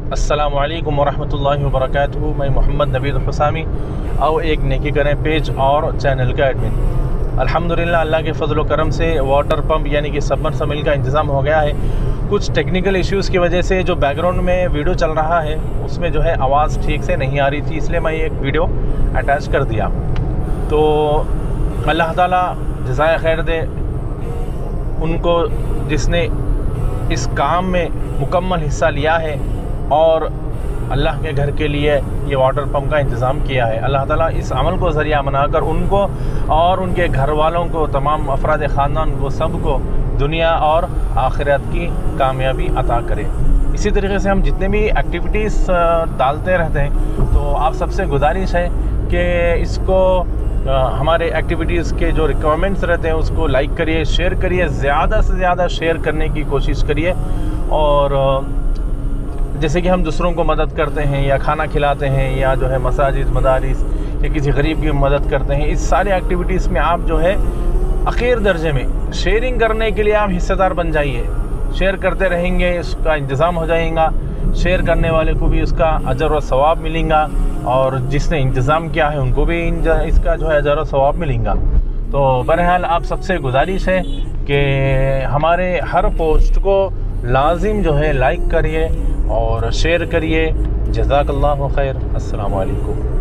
अस्सलामु अलैकुम वरहमतुल्लाहि वबरकातुहू। मैं मोहम्मद नवीद हुसामी और एक नेकी करें पेज और चैनल का एडमिन। अल्हम्दुलिल्लाह अल्लाह के फजल व करम से वाटर पंप यानी कि सबमर्सिबल का इंतज़ाम हो गया है। कुछ टेक्निकल इश्यूज़ की वजह से जो बैकग्राउंड में वीडियो चल रहा है उसमें जो है आवाज़ ठीक से नहीं आ रही थी, इसलिए मैं एक वीडियो अटैच कर दिया। तो अल्लाह ताला जज़ाए खैर दे उनको जिसने इस काम में मुकम्मल हिस्सा लिया है और अल्लाह के घर के लिए ये वाटर पंप का इंतज़ाम किया है। अल्लाह ताला इस अमल को ज़रिया बनाकर उनको और उनके घर वालों को, तमाम अफराद ख़ानदान को, सबको दुनिया और आखिरत की कामयाबी अता करे। इसी तरीके से हम जितने भी एक्टिविटीज़ डालते रहते हैं तो आप सबसे गुजारिश है कि इसको हमारे एक्टिविटीज़ के जो रिक्वायरमेंट्स रहते हैं उसको लाइक करिए, शेयर करिए, ज़्यादा से ज़्यादा शेयर करने की कोशिश करिए। और जैसे कि हम दूसरों को मदद करते हैं या खाना खिलाते हैं या जो है मसाजिद, मदारिस या किसी गरीब की मदद करते हैं, इस सारी एक्टिविटीज़ में आप जो है आखिर दर्जे में शेयरिंग करने के लिए आप हिस्सेदार बन जाइए। शेयर करते रहेंगे, इसका इंतज़ाम हो जाएगा, शेयर करने वाले को भी उसका अजर व सवाब मिलेगा और जिसने इंतज़ाम किया है उनको भी इसका जो है अजर व सवाब मिलेगा। तो बहरहाल आप सबसे गुजारिश है कि हमारे हर पोस्ट को लाजिम जो है लाइक करिए और शेयर करिए। जज़ाकल्लाहु खैर। अस्सलामु अलैकुम।